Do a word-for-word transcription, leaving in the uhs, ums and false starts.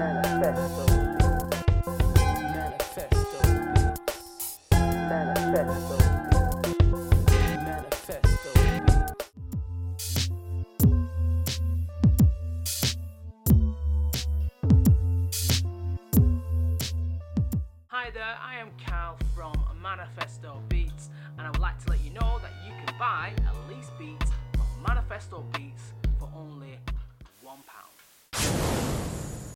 Manifesto Manifesto Manifesto Manifesto Hi there, I am Carl from Manifesto Beats, and I would like to let you know that you can buy a lease beat from Manifesto Beats